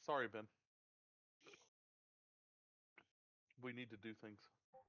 Sorry, Ben. We need to do things.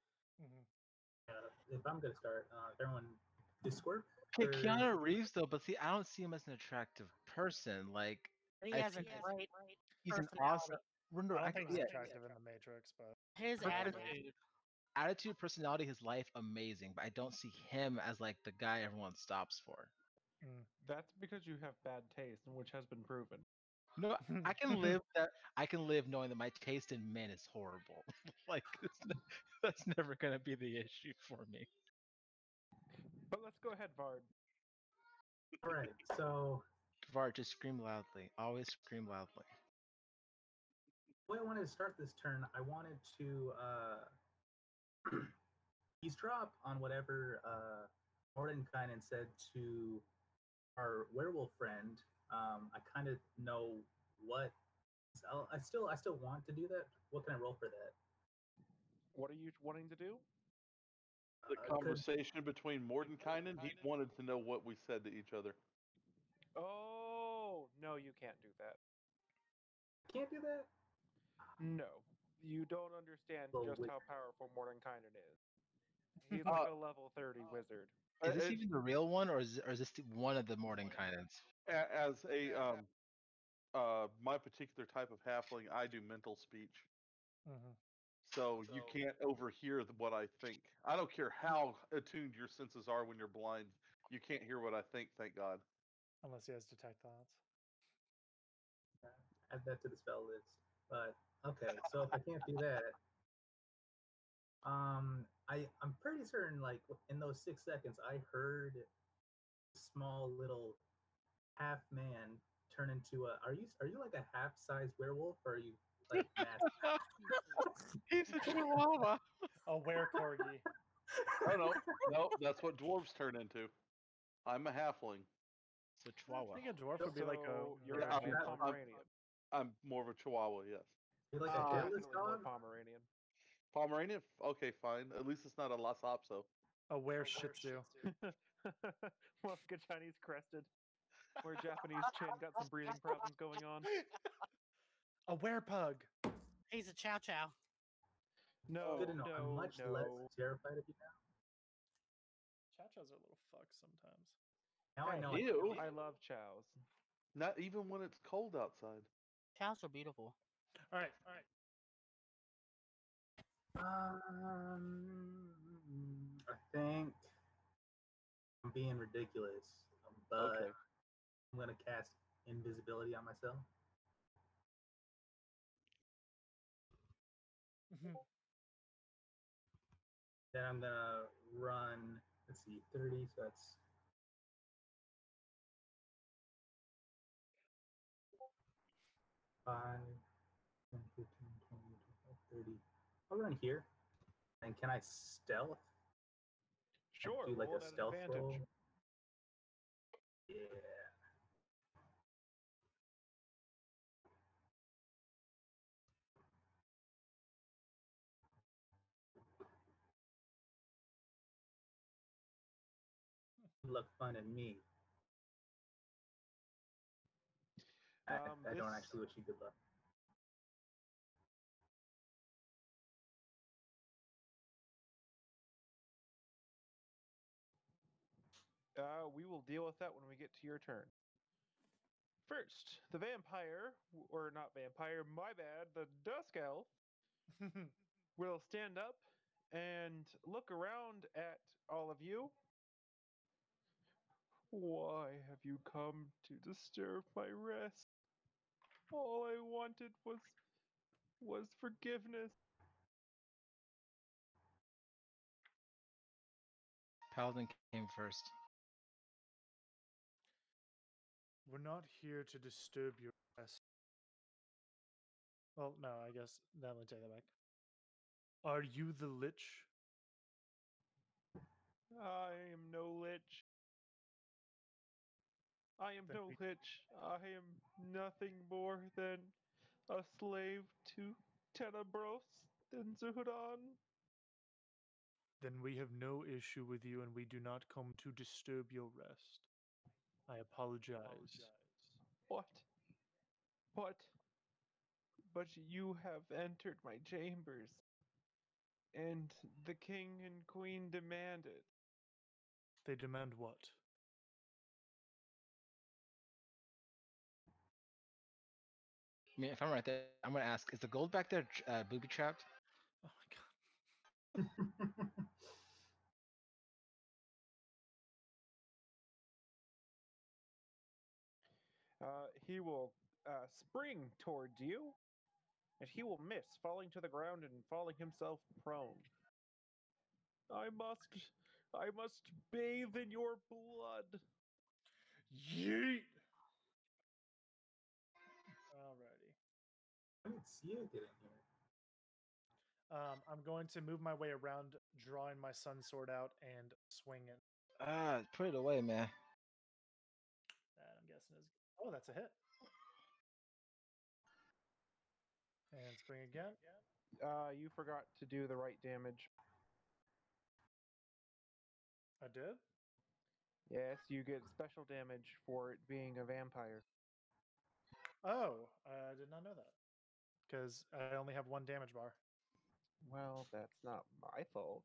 If I'm gonna start, everyone Discord. Okay, Keanu Reeves though, but see, I don't see him as an attractive person. Like, He has a great he's an personality. awesome. I don't think he's attractive in the Matrix, but His attitude, personality, his life, amazing. But I don't see him as like the guy everyone stops for. That's because you have bad taste, which has been proven. No, I can live that. I can live knowing that my taste in men is horrible. Like that's never gonna be the issue for me. But let's go ahead, Vard. All right, so Vard, just scream loudly. Always scream loudly. the way I wanted to start this turn, I wanted to eavesdrop on whatever Mordenkainen said to our werewolf friend. I kind of know what. I still want to do that. What can I roll for that? What are you wanting to do? The conversation between Mordenkainen, he wanted to know what we said to each other. Oh, no, you can't do that. Can't do that? No. You don't understand just how powerful Mordenkainen is. He's like a level 30 wizard. Is this even the real one, or is this one of the Mordenkainens? As a my particular type of halfling, I do mental speech. So you can't overhear what I think. I don't care how attuned your senses are when you're blind. You can't hear what I think, thank God. Unless he has detect thoughts. Add that to the spell list. But okay, so if I can't do that, I'm pretty certain, like in those 6 seconds, I heard a small little half man turn into a. Are you like a half-sized werewolf, or are you like massive? He's a chihuahua. A were-corgi. Oh no, that's what dwarves turn into. I'm a halfling. So chihuahua. I think a dwarf would be like a. You're actually a Pomeranian. I'm more of a chihuahua, yes. You're like a hairless dog? Pomeranian. Pomeranian? Okay, fine. At least it's not a Lhasa Apso. A were Shih Tzu. Well, good Chinese crested. Where Japanese chin got some breathing problems going on. A were-pug. He's a chow chow. No, Good to know. I'm much less terrified of you now. Chow-chows are little fucks sometimes. Now I know. Ew. I love chows. Not even when it's cold outside. Chows are beautiful. All right. I think I'm being ridiculous, but Okay. I'm gonna cast invisibility on myself. Then I'm gonna run. Let's see, 30. So that's 5, 10, 15, 20, 25, 30. I'll run here. And can I stealth? Sure. Do like roll a at stealth advantage. roll? Yeah. Look fun at me. I don't actually wish you good luck. We will deal with that when we get to your turn. First, the vampire, or not vampire, my bad, the dusk elf, will stand up and look around at all of you. Why have you come to disturb my rest? All I wanted was forgiveness. Paladin came first. We're not here to disturb your rest. Well, no, I guess that would take that back. Are you the Lich? I am no lich. I am no lich. I am nothing more than a slave to Tenebros and Zuhudan. Then we have no issue with you, and we do not come to disturb your rest. I apologize. What? but you have entered my chambers, and the king and queen demand it. They demand what? I mean, if I'm right there, I'm gonna ask: is the gold back there booby trapped? Oh my god. He will spring towards you, and he will miss, falling to the ground and falling himself prone. I must bathe in your blood. Yeet! Alrighty. I didn't see it get in here. I'm going to move my way around, drawing my sun sword out and swing it. Put it away, man. That I'm guessing is. Oh, that's a hit. And swing again. You forgot to do the right damage. I did. Yes, you get special damage for it being a vampire. Oh, I did not know that. Because I only have one damage bar. Well, that's not my fault.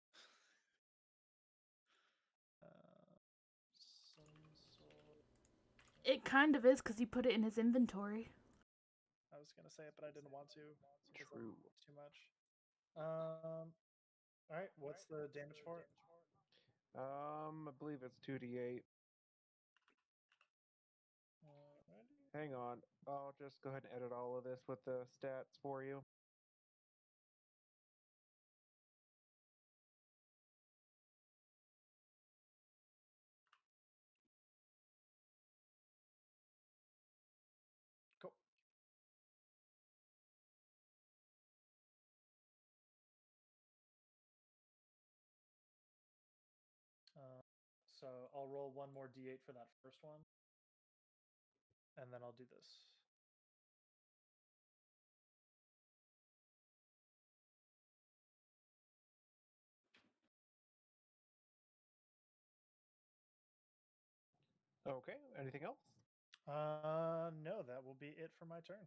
Sun sword. It kind of is because he put it in his inventory. I was gonna say it, but I didn't want to. True. Too much. All right. What's the damage for it? I believe it's 2d8. Alrighty. Hang on. I'll just go ahead and edit all of this with the stats for you. Cool. So I'll roll one more d8 for that first one. And then I'll do this. Okay, anything else? No, that will be it for my turn.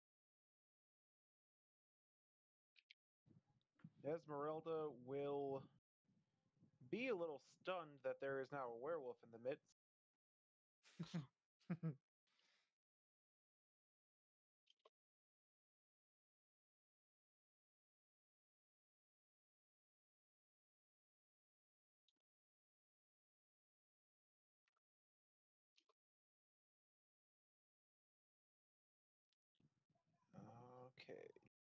Esmeralda will be a little stunned that there is now a werewolf in the midst. Okay.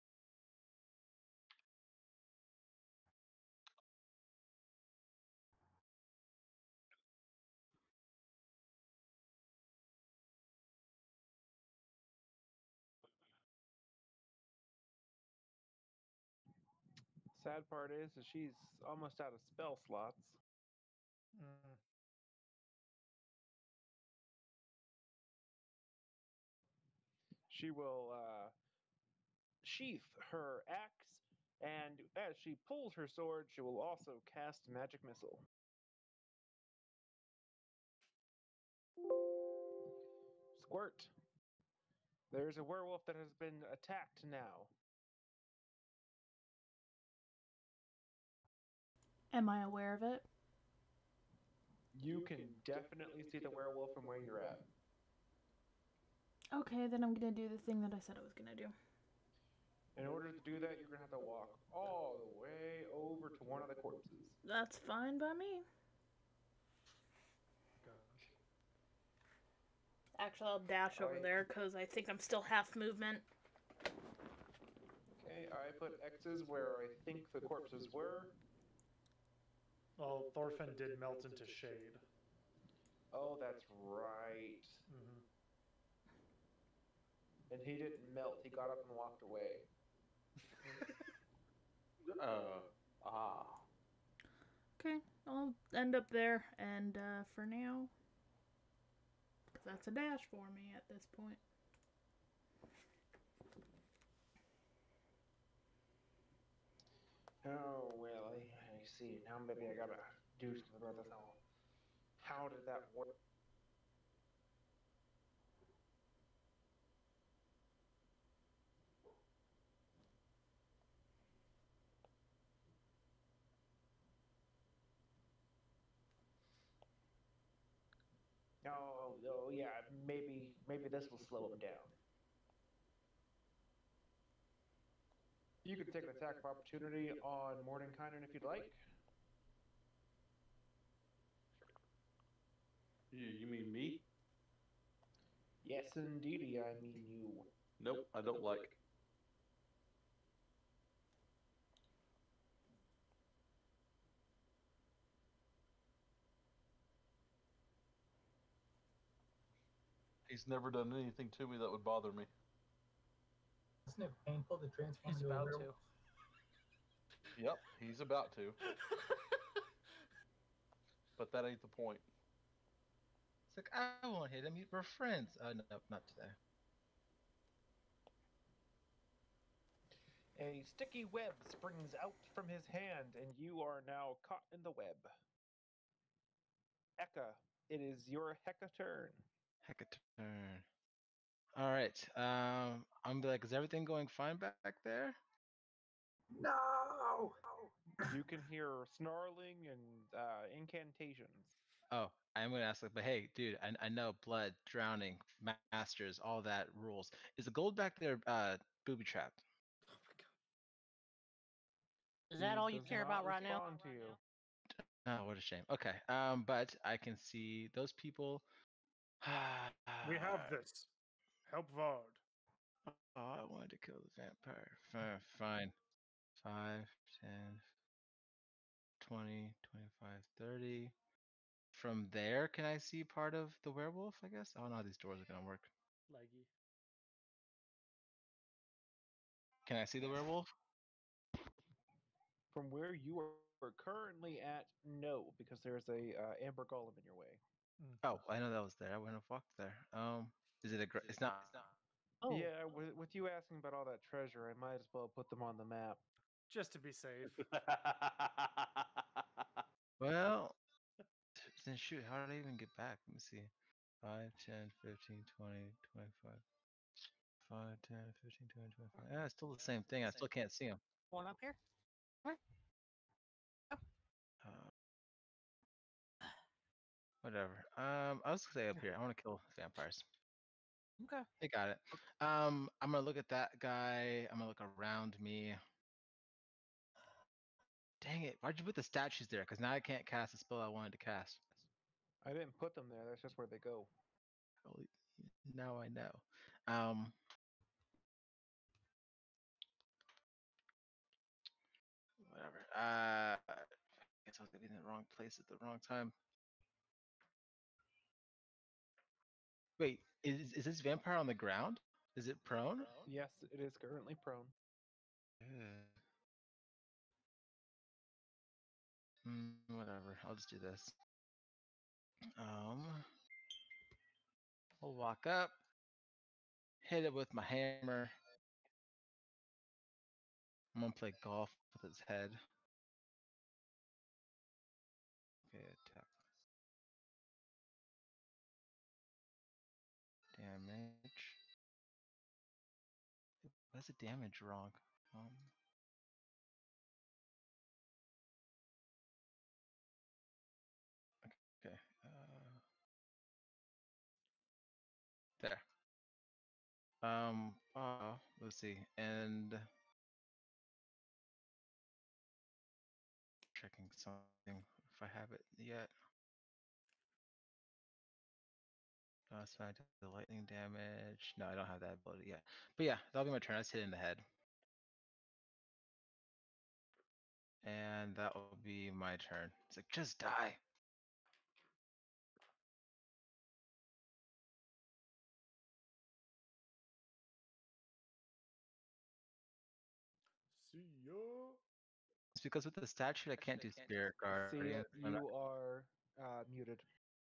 Sad part is that she's almost out of spell slots. Mm. She will sheath her axe, and as she pulls her sword, she will also cast Magic Missile. Squirt. There's a werewolf that has been attacked now. Am I aware of it? You can definitely see the werewolf from where you're at. Okay, then I'm gonna do the thing that I said I was gonna do. In order to do that, you're going to have to walk all the way over to one of the corpses. That's fine by me. Gosh. Actually, I'll dash over there because I think I'm still half movement. Okay, I put X's where I think the corpses were. Well, Thorfinn did melt into shade. Oh, that's right. Mm-hmm. And he didn't melt, he got up and walked away. Okay, I'll end up there, and for now, because that's a dash for me at this point. Oh, well, I see. Now maybe I gotta do something about this now. How did that work? maybe this will slow him down. You could take an attack of opportunity on Mordenkainen if you'd like. You mean me? Yes, indeedy, I mean you. Nope, I don't like. He's never done anything to me that would bother me. Isn't it painful to transform He's into a about werewolf? to. Yep, he's about to. But that ain't the point. It's like, I won't hit him. We're friends. No, not today. A sticky web springs out from his hand, and you are now caught in the web. Eka, it is your Heka turn. Heck a turn. All right. I'm gonna be like, is everything going fine back there? No! You can hear snarling and incantations. Oh, I'm gonna ask like, but hey, dude, I know blood, drowning, masters, all that rules. Is the gold back there booby trapped? Is that He all you does care not about right now? respond to you. Oh, what a shame. Okay. But I can see those people. We have this. Help Vard. Oh, I wanted to kill the vampire. Fine. 5, 10, 20, 25, 30. From there, can I see part of the werewolf, I guess? I don't know how these doors are going to work. Leggy. Can I see the werewolf? From where you are currently at, no, because there's a amber golem in your way. Oh, I know that was there. I wouldn't have walked there. Is it a? It's not. Oh, Yeah, with you asking about all that treasure, I might as well put them on the map. Just to be safe. Well, then shoot. How did I even get back? Let me see. 5, 10, 15, 20, 25. 5, 10, 15, 20, 25. Yeah, it's still the same thing. I still can't see him. going up here? Whatever. I was gonna say up here. I want to kill vampires. Okay. They got it. I'm gonna look at that guy. I'm gonna look around me. Dang it! Why'd you put the statues there? Because now I can't cast the spell I wanted to cast. I didn't put them there. That's just where they go. Holy, now I know. Whatever. I guess I was gonna be in the wrong place at the wrong time. Wait, is this vampire on the ground? Is it prone? Yes, it is currently prone. Whatever. I'll just do this. I'll walk up, hit it with my hammer. I'm gonna play golf with his head. Okay, attack. Damage. Why's the damage wrong? Okay. There. Let's see. And checking something if I have it yet. So I did the lightning damage. No, I don't have that ability yet. But yeah, that'll be my turn. I just hit in the head. And that will be my turn. It's like, just die. See ya. It's because with the statue, I can't do Spirit Guard. See, you are muted.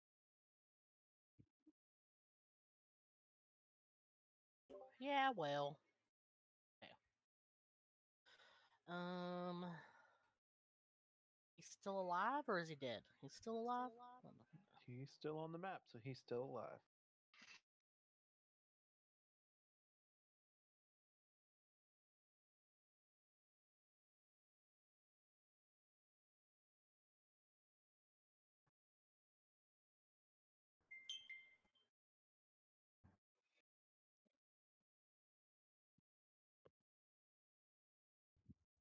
Yeah, well. Yeah. He's still alive or is he dead? He's still alive? He's still on the map, so he's still alive.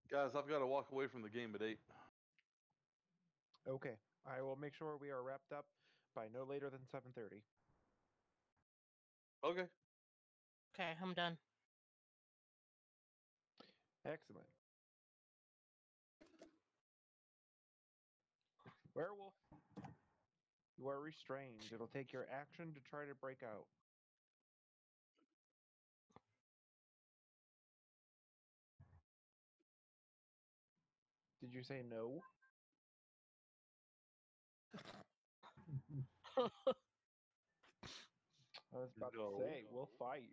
Guys, I've got to walk away from the game at 8. Okay. I will make sure we are wrapped up by no later than 7:30. Okay. Okay, I'm done. Excellent. Werewolf, you are restrained. It'll take your action to try to break out. Did you say no? I was about No. to say, we'll fight.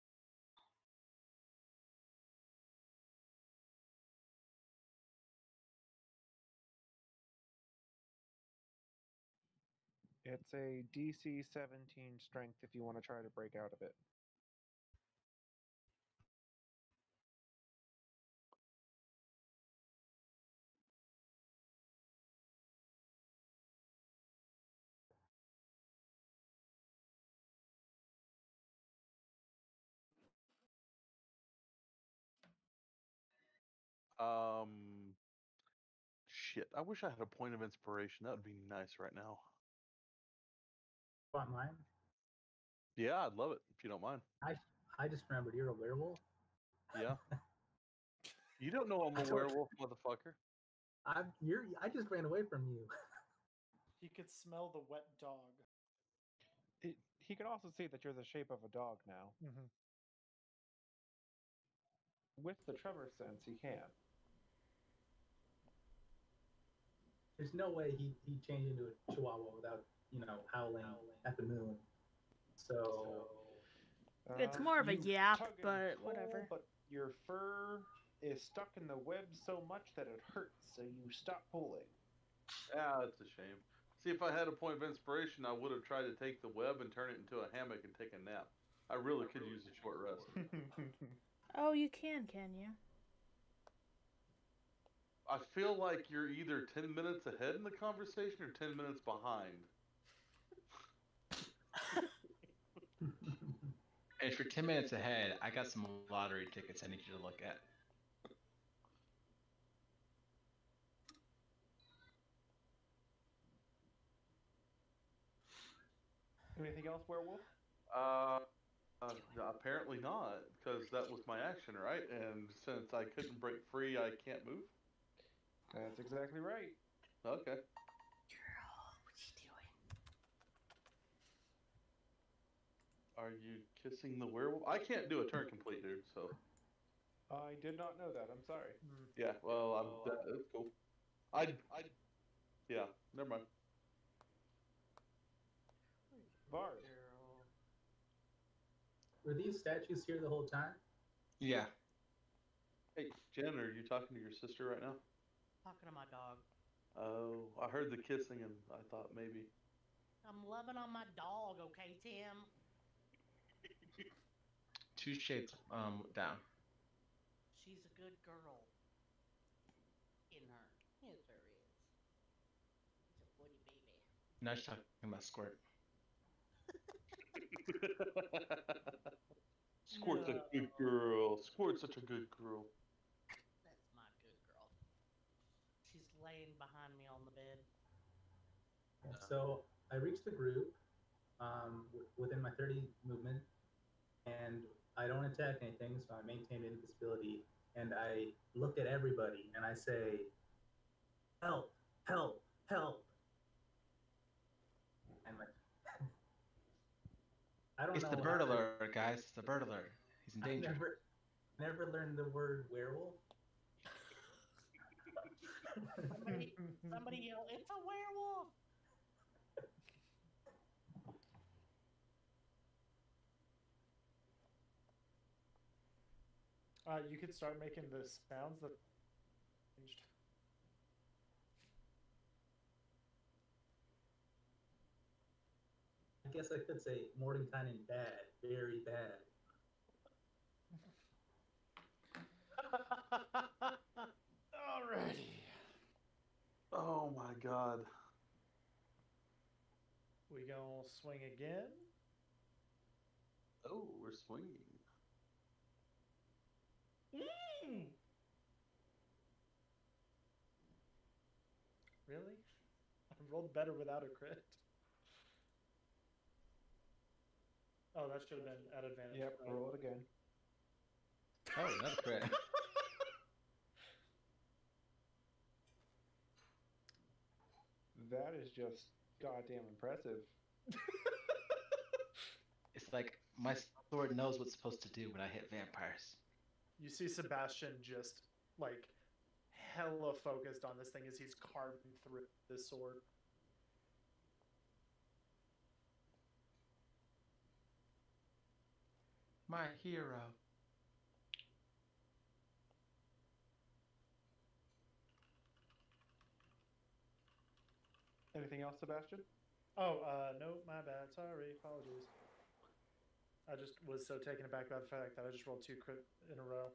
It's a DC 17 strength if you want to try to break out of it. Shit. I wish I had a point of inspiration. That would be nice right now. Want mine? Yeah, I'd love it if you don't mind. I just remembered you're a werewolf. Yeah. You don't know I'm I a don't- werewolf, motherfucker. I just ran away from you. He could smell the wet dog. He can also see that you're the shape of a dog now. Mm-hmm. With the tremor sense, he can. There's no way he changed into a chihuahua without, howling at the moon. So It's more of a you yap, tug and but pull, whatever. But your fur is stuck in the web so much that it hurts, so you stop pulling. Ah, it's a shame. See, if I had a point of inspiration, I would have tried to take the web and turn it into a hammock and take a nap. I really could use a short rest. Oh, you can you? I feel like you're either 10 minutes ahead in the conversation or 10 minutes behind. And if you're 10 minutes ahead, I got some lottery tickets I need you to look at. Anything else, werewolf? Apparently not, because that was my action, right? And since I couldn't break free, I can't move? That's exactly right. Okay. Girl, what's he doing? Are you kissing the werewolf? I can't do a turn complete, dude, so... I did not know that. I'm sorry. Yeah, well, that's cool. Yeah, never mind. Bard. Girl. were these statues here the whole time? Yeah. Hey, Jen, are you talking to your sister right now? Talking to my dog. Oh, I heard the kissing and I thought maybe... I'm loving on my dog, okay, Tim? 2 shades down. She's a good girl. In her. Yes, there is. She's a pretty baby. Now she's talking about Squirt. Squirt's a good girl. Squirt's such a good girl. That's my good girl. She's laying behind me on the bed. So I reached the group within my 30 movement, and I don't attack anything, so I maintain invisibility. And I look at everybody and I say, "Help! Help! Help!" And I don't It's know. the bird alert, guys. It's the bird alert. He's in I danger. never learned the word werewolf. Somebody yell, "It's a werewolf!" You could start making the sounds that changed. I guess I could say Mordenkainen bad, very bad. Alrighty. Oh my god. We gonna swing again? Oh, we're swinging. Really? I rolled better without a crit. Oh, that should have been at advantage. Yep, right? roll it again. Oh, another crit. That is just goddamn impressive. It's like my sword knows what's supposed to do when I hit vampires. You see Sebastian just like hella focused on this thing as he's carving through this sword. My hero. Anything else, Sebastian? Oh, no, my bad. Sorry, apologies. I just was so taken aback by the fact that I just rolled 2 crit in a row.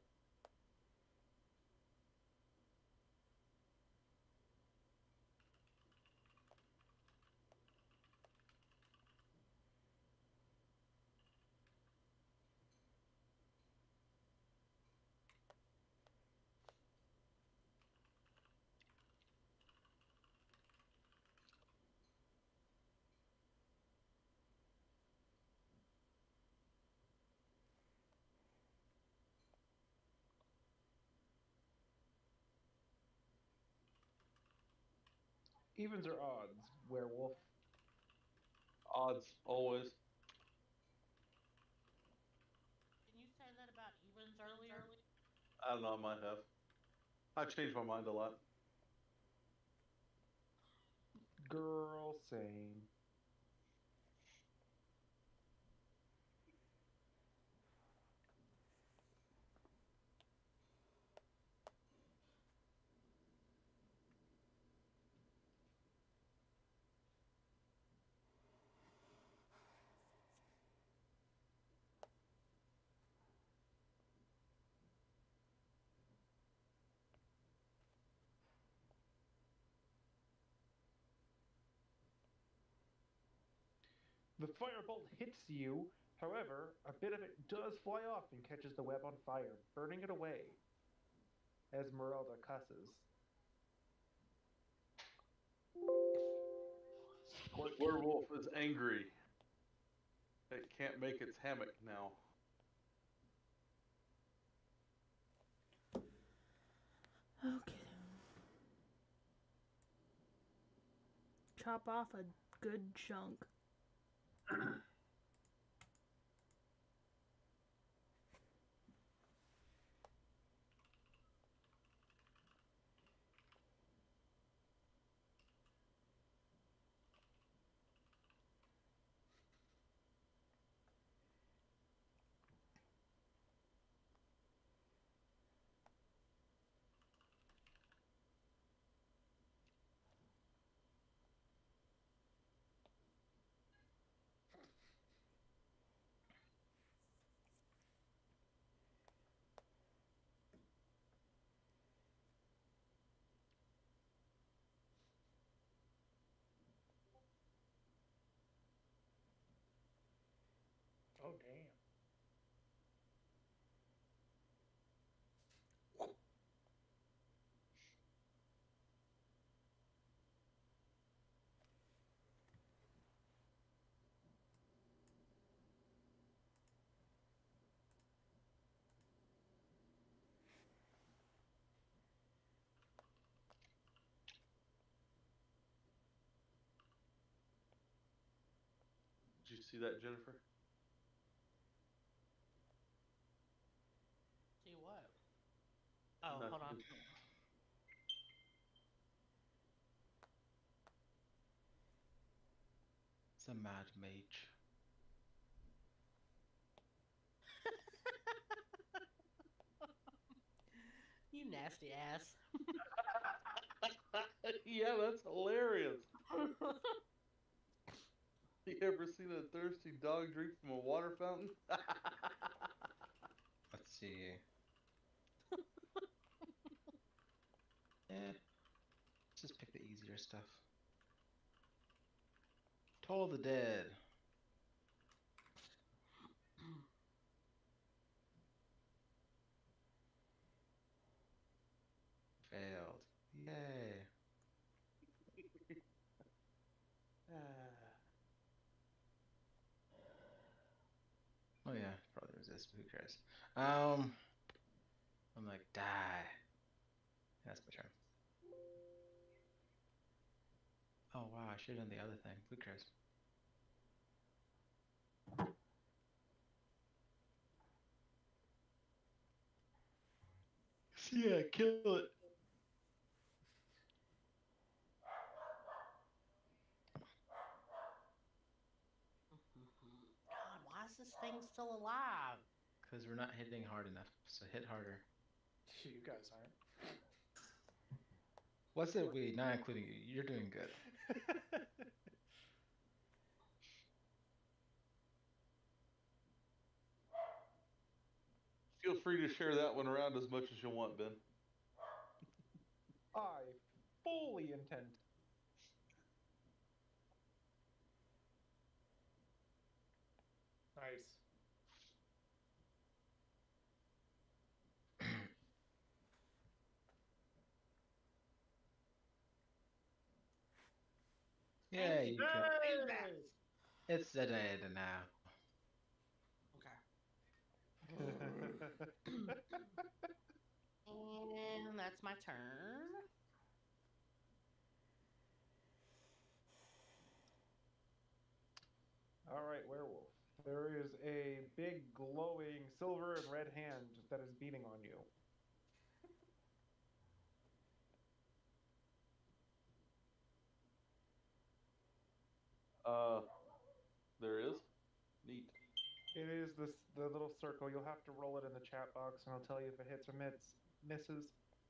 Evens or odds, werewolf? Odds, always. Didn't you say that about evens earlier? I don't know, I might have. I changed my mind a lot. Girl, same. The firebolt hits you, however, a bit of it does fly off and catches the web on fire, burning it away. Esmeralda cusses. The werewolf is angry. It can't make its hammock now. Okay. Chop off a good chunk. Oh, damn. Did you see that, Jennifer? See what? Oh, Nothing. hold on. It's a mad mage. You nasty ass. Yeah, that's hilarious. You ever seen a thirsty dog drink from a water fountain? Let's see. Let's just pick the easier stuff. Toll the Dead. Failed. Yay. this. Who cares? I'm like, die. That's my turn. Oh wow, I should have done the other thing. Who cares? Yeah, kill it. God, why is this thing still alive? Because we're not hitting hard enough, so hit harder. You guys aren't. What's it we? Not including you. You're doing good. Feel free to share that one around as much as you want, Ben. I fully intend. Nice. Yeah, you kill. Nice. It's dead now. And that's my turn. All right, werewolf. There is a big glowing silver and red hand that is beating on you. There is. Neat. It is the little circle. You'll have to roll it in the chat box, and I'll tell you if it hits or misses.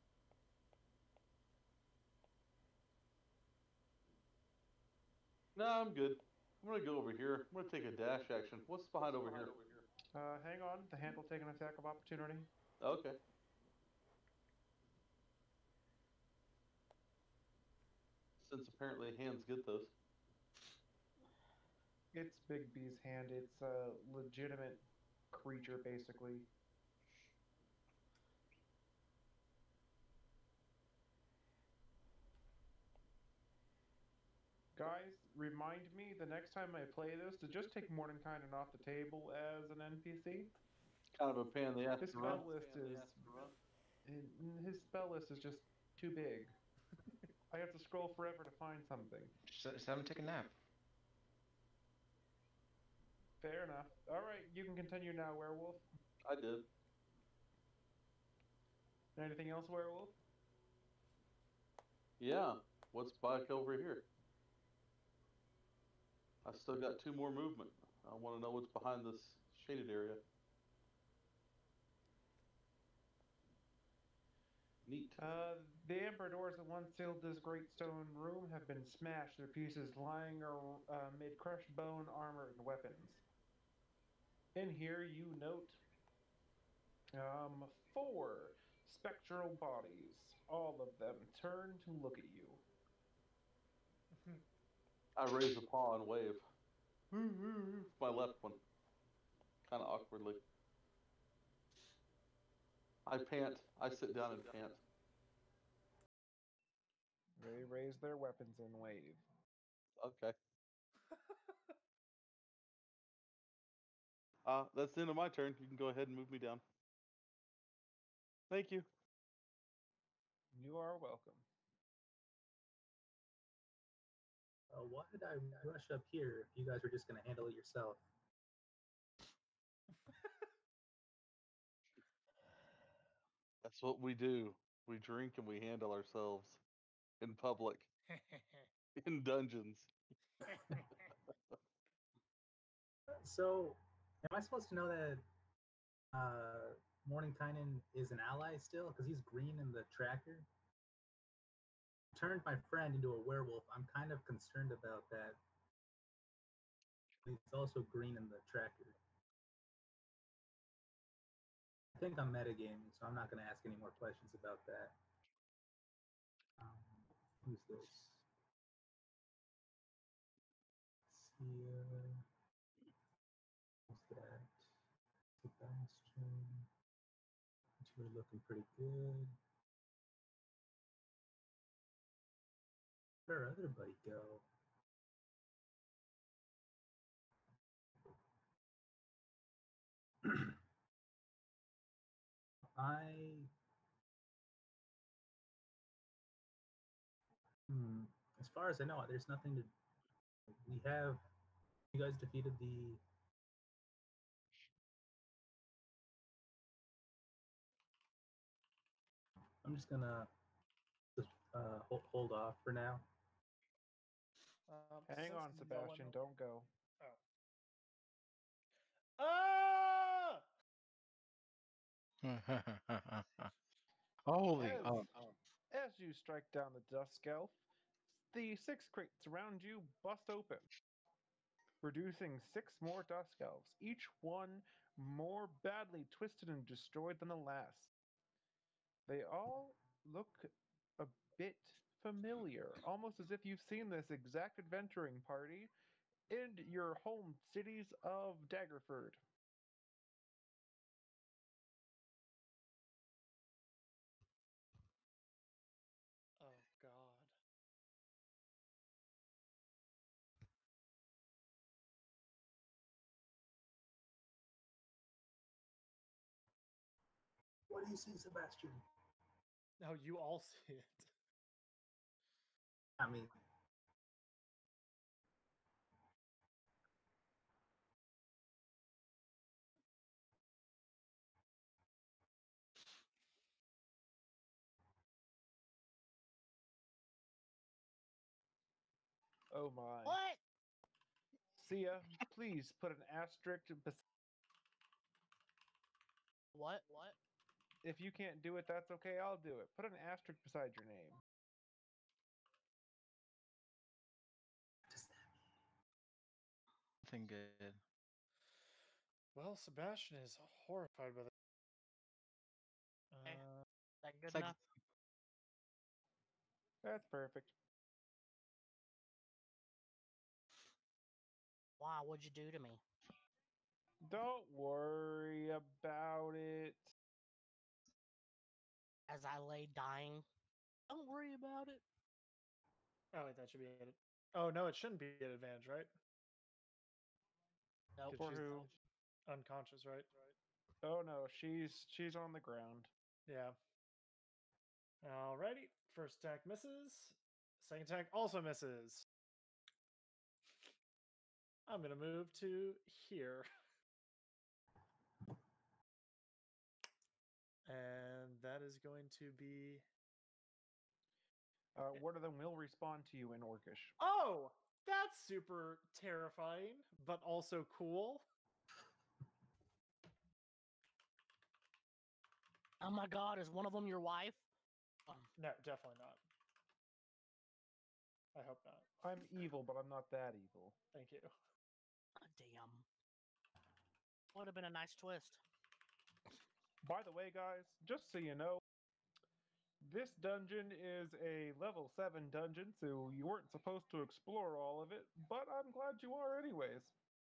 No, I'm good. I'm gonna go over here. I'm gonna take a dash action. What's behind over here? Hang on. The hand will take an attack of opportunity. Okay. Since apparently hands get those. It's Big B's hand. It's a legitimate creature, basically. Guys, remind me the next time I play this to just take Mordenkainen off the table as an NPC. Kind of a pain in the ass His to run. his spell list is just too big. I have to scroll forever to find something. Just have him take a nap. Fair enough. All right, you can continue now, werewolf. I did. Anything else, werewolf? Yeah. What's back over here? I still got 2 more movement. I want to know what's behind this shaded area. Neat. The amber doors that once sealed this great stone room have been smashed. Their pieces lying amid crushed bone, armor, and weapons. In here, you note 4 spectral bodies. All of them turn to look at you. I raise a paw and wave. My left one. Kind of awkwardly. I pant. I sit down and pant. They raise their weapons and wave. Okay. That's the end of my turn. You can go ahead and move me down. Thank you. You are welcome. Why did I rush up here if you guys were just going to handle it yourself? That's what we do. We drink and we handle ourselves in public, in dungeons. So, am I supposed to know that Mordenkainen is an ally still? Because he's green in the tracker. Turned my friend into a werewolf. I'm kind of concerned about that. He's also green in the tracker. I think I'm metagaming, so I'm not going to ask any more questions about that. Who's this? Let's see. What's that? It's a bastion. You're looking pretty good. Where'd our other buddy go? As far as I know, there's nothing to. We have. You guys defeated the. I'm just gonna just hold off for now. Hang Since on, Sebastian. Don't go. Ah! Holy! As you strike down the Dusk Elf, the 6 crates around you bust open, producing 6 more Dusk Elves, each one more badly twisted and destroyed than the last. They all look a bit familiar, almost as if you've seen this exact adventuring party in your home cities of Daggerford. Oh God. What do you see, Sebastian? No, you all see it. I mean, Oh my. What? Sia, please put an asterisk. What? If you can't do it, that's okay. I'll do it. Put an asterisk beside your name. Nothing good. Well, Sebastian is horrified by the. That good It's like enough? That's perfect. Wow, what'd you do to me? Don't worry about it. As I lay dying, don't worry about it. Oh wait, that should be it. Oh no, it shouldn't be an advantage, right? Nope. For she's who? unconscious, right? Oh no, she's on the ground. Yeah. Alrighty. First attack misses. Second attack also misses. I'm gonna move to here. And that is going to be. One of them will respond to you in Orcish. Oh! That's super terrifying, but also cool. Oh my God, is one of them your wife? No, definitely not. I hope not. I'm evil, but I'm not that evil. Thank you. Damn. Would have been a nice twist. By the way, guys, just so you know, this dungeon is a level 7 dungeon, so you weren't supposed to explore all of it, but I'm glad you are anyways.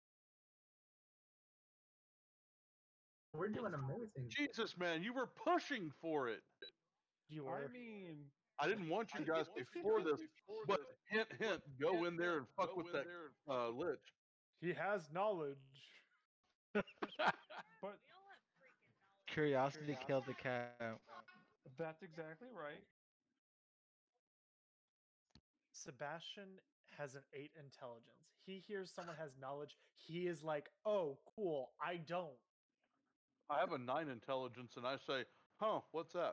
we're doing amazing. Jesus, man, you were pushing for it. You were. I mean, I didn't want you guys before this, but hint, hint, go in there and fuck with that lich. He has knowledge. but Curiosity killed the cat. that's exactly right. Sebastian has an 8 intelligence. He hears someone has knowledge. He is like, oh, cool. I don't. I have a 9 intelligence, and I say, huh, what's that?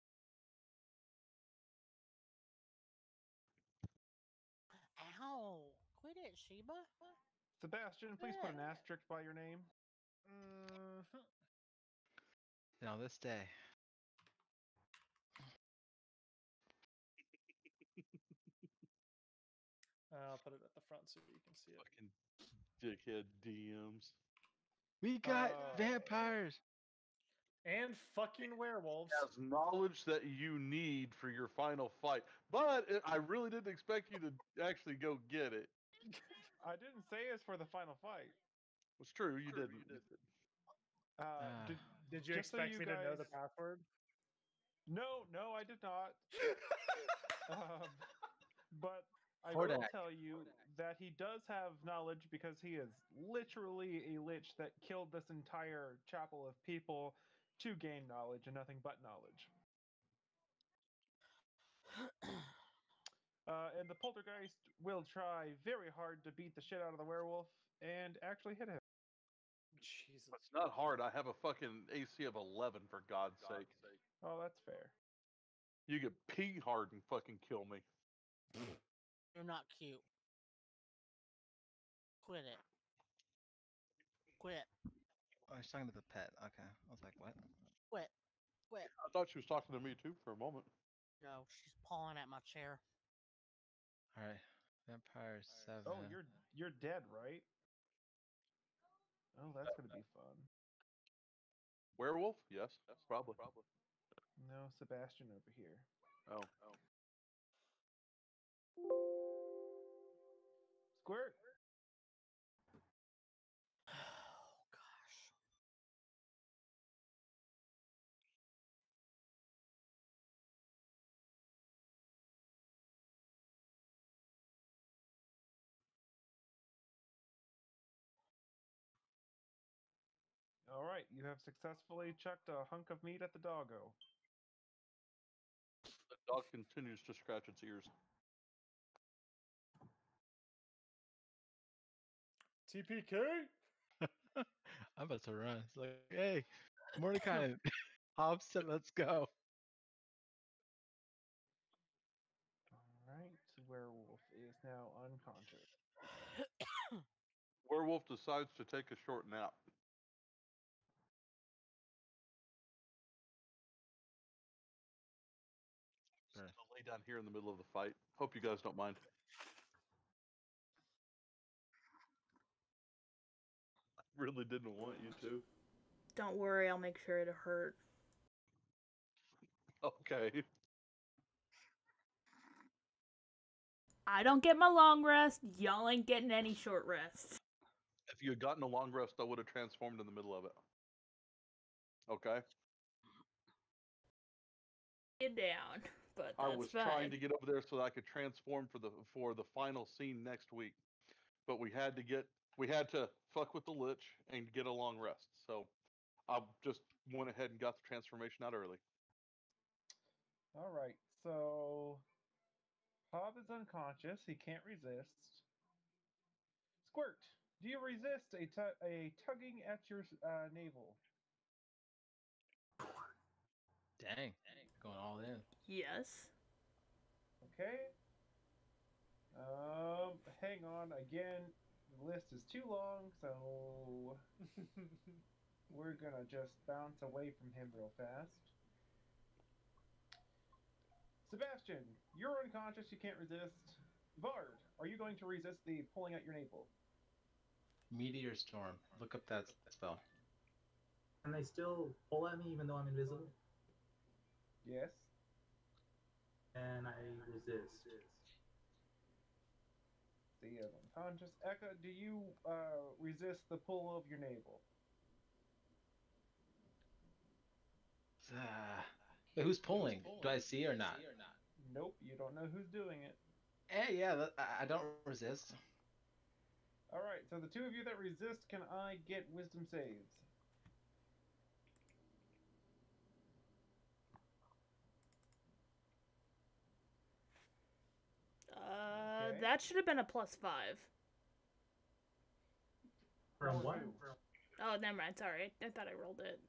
Ow. Quit it, Sheba. Sebastian, please put an asterisk by your name. Now this day. I'll put it at the front so you can see it. Fucking dickhead DMs. We got vampires. And fucking werewolves. Has knowledge that you need for your final fight, but I really didn't expect you to actually go get it. I didn't say it's for the final fight. It's true, you didn't. Did you just so expect you me to know guys- the password? No, I did not. But I Hordak. will tell you that he does have knowledge because he is literally a lich that killed this entire chapel of people, to gain knowledge and nothing but knowledge. And the poltergeist will try very hard to beat the shit out of the werewolf and actually hit him. Jesus. It's not hard. I have a fucking AC of 11, for God's sake. Oh, that's fair. You get pee hard and fucking kill me. You're not cute. Quit it. Quit. Oh, he's talking to the pet. Okay. I was like, what? Quit. Quit. I thought she was talking to me too for a moment. No, she's pawing at my chair. All right. Vampire 7. Oh, you're dead, right? Oh, that's gonna be fun. Werewolf? Yes, probably. No, Sebastian over here. Oh. Squirt. Oh gosh. All right, you have successfully chucked a hunk of meat at the doggo. The dog continues to scratch its ears. TPK? I'm about to run. It's like, hey, Mordecai, Hobson, let's go. All right, werewolf is now unconscious. Werewolf decides to take a short nap. Sure. I'll lay down here in the middle of the fight. Hope you guys don't mind. I really didn't want you to. Don't worry, I'll make sure it hurt. Okay. I don't get my long rest. Y'all ain't getting any short rest. If you had gotten a long rest, I would have transformed in the middle of it. Okay? Get down, but I that's was fine. trying to get over there so that I could transform for the final scene next week. But we had to fuck with the Lich and get a long rest. So I just went ahead and got the transformation out early. All right, so Hob is unconscious. He can't resist. Squirt, do you resist a tugging at your navel? Dang. Going all in. Yes. Okay. Hang on. Again, the list is too long, so we're gonna just bounce away from him real fast. Sebastian, you're unconscious. You can't resist. Vard, are you going to resist the pulling at your navel? Meteor Storm. Look up that spell. Can they still pull at me even though I'm invisible? Yes. And I resist. See, as unconscious. Eka, do you resist the pull of your navel? Wait, who's pulling? Do I see or not? Nope, you don't know who's doing it. Yeah, I don't resist. All right, so the two of you that resist, can I get wisdom saves? Okay. That should have been a +5. From what? Oh, never mind. Sorry, I thought I rolled it.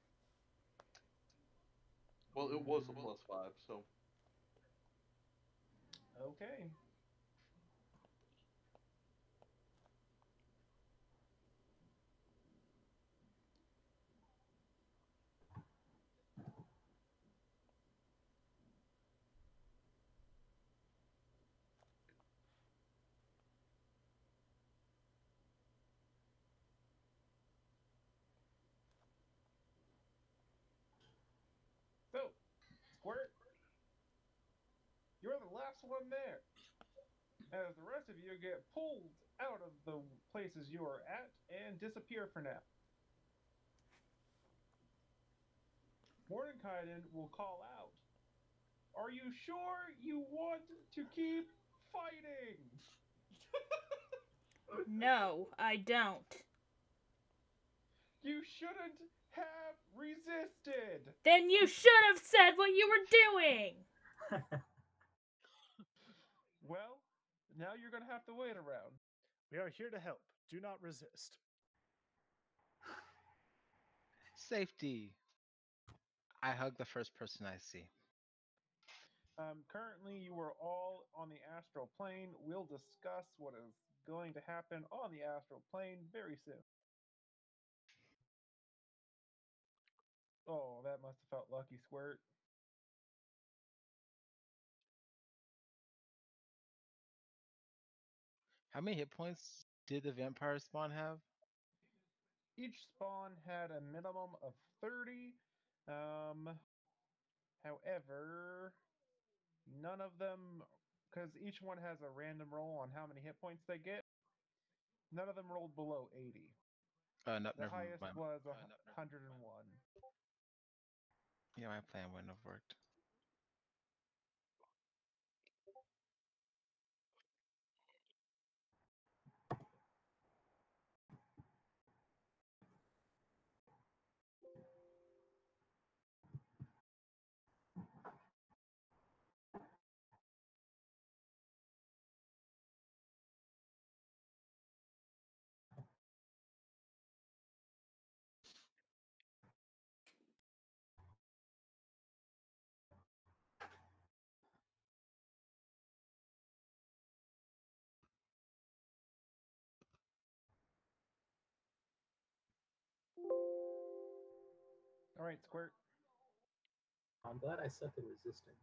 Well, it was a +5, so. Okay. So, Squirt, you're the last one there. As the rest of you get pulled out of the places you are at and disappear for now. Mordenkainen will call out, "Are you sure you want to keep fighting?" No, I don't. You shouldn't have resisted. Then you should have said what you were doing. Well, now you're going to have to wait around. We are here to help. Do not resist. Safety. I hug the first person I see. Currently, you are all on the astral plane. We'll discuss what is going to happen on the astral plane very soon. Oh, that must have felt lucky, Squirt. How many hit points did the vampire spawn have? Each spawn had a minimum of 30. However, none of them, because each one has a random roll on how many hit points they get, none of them rolled below 80. No, The never highest mind. was 101. Yeah, my plan wouldn't have worked. All right, Squirt. I'm glad I suck at resisting.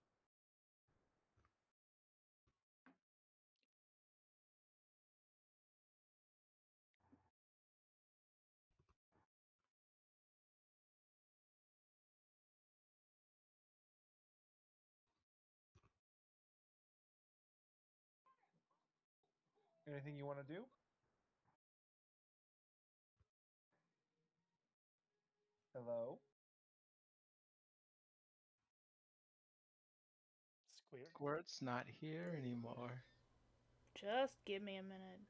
Anything you want to do? Hello? Square. Squirt's not here anymore. Just give me a minute.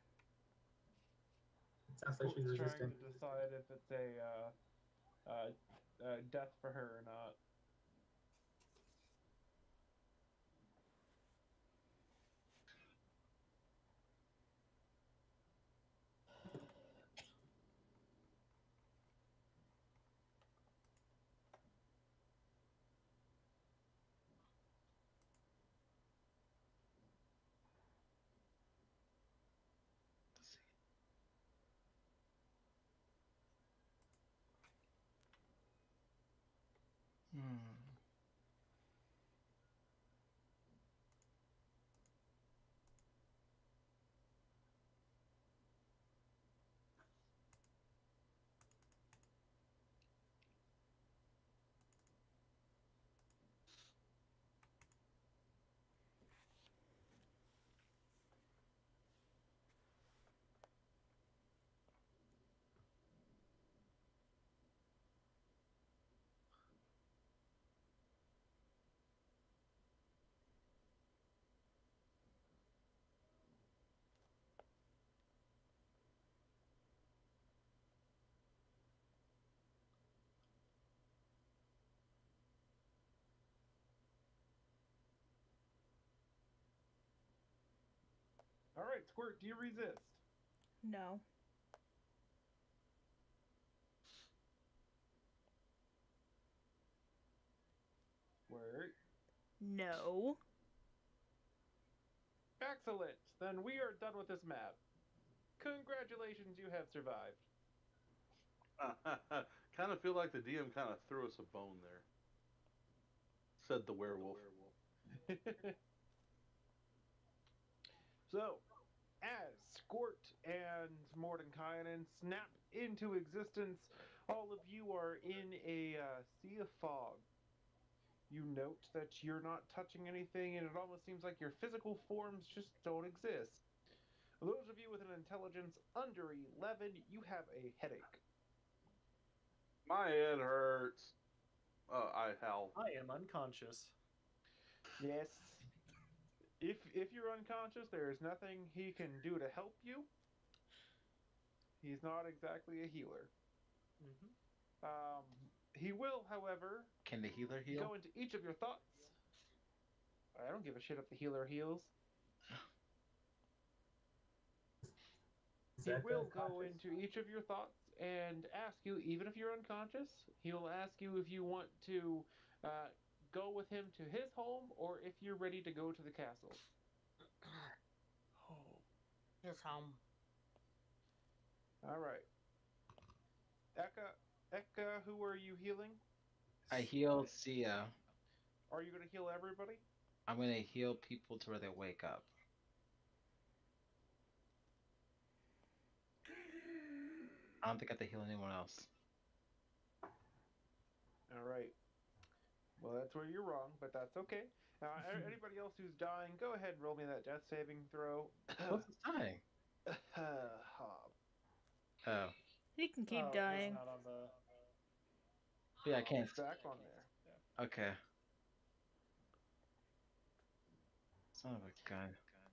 It sounds like she's Squirt's resisting. trying to decide if it's a death for her or not. Hmm. All right, Squirt, do you resist? No. Squirt. No. Excellent. Then we are done with this map. Congratulations, you have survived. Kind of feel like the DM kind of threw us a bone there. Said the werewolf. So, as Squirt and Mordenkainen snap into existence, all of you are in a sea of fog. You note that you're not touching anything, and it almost seems like your physical forms just don't exist. Those of you with an intelligence under 11, you have a headache. My head hurts. I howl. I am unconscious. Yes. If you're unconscious, there is nothing he can do to help you. He's not exactly a healer. Mm-hmm. He will, however, Can the healer heal? go into each of your thoughts. I don't give a shit if the healer heals. He will go into each of your thoughts and ask you, even if you're unconscious, he will ask you if you want to go with him to his home or if you're ready to go to the castle. His home. All right. Eka, who are you healing? I heal Sia. Are you going to heal everybody? I'm going to heal people to where they wake up. I don't think I have to heal anyone else. All right. Well, that's where you're wrong, but that's okay. Anybody else who's dying, go ahead and roll me that death saving throw. What's dying? Oh. He can keep Oh, dying. It's not on the... Yeah, I can't. It's back on there. Yeah. Okay. Son of a gun.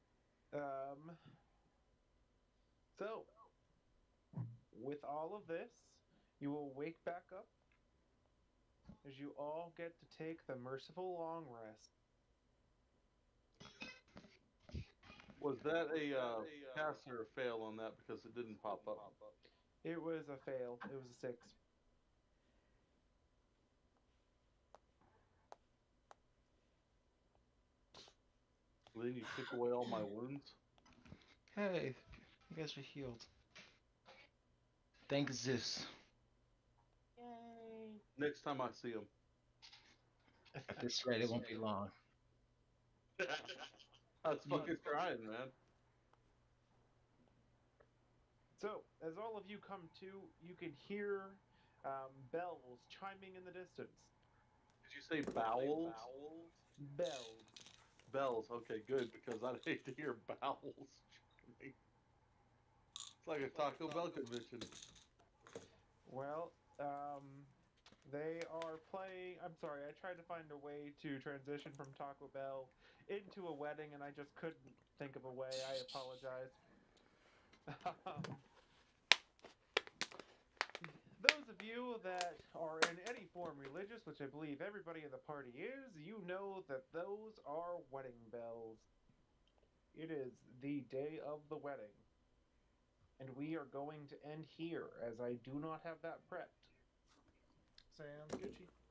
So, with all of this, you will wake back up as you all get to take the merciful long rest. Was that a pass or a fail on that because it didn't pop up? It was a fail. It was a 6. Then you took away all my wounds? Hey, you guys are healed. Thank Zeus. Yay. Next time I see him. At this rate, it won't be long. That's fucking trying, man. So, as all of you come to, you can hear bells chiming in the distance. Did you say bowels? Bells. Bells. Okay, good, because I'd hate to hear bowels. It's like a Taco Bell convention. Well, they are playing. I'm sorry, I tried to find a way to transition from Taco Bell into a wedding, and I just couldn't think of a way. I apologize. Those of you that are in any form religious, which I believe everybody in the party is, you know that those are wedding bells. It is the day of the wedding. And we are going to end here, as I do not have that prepped. Sounds Gucci.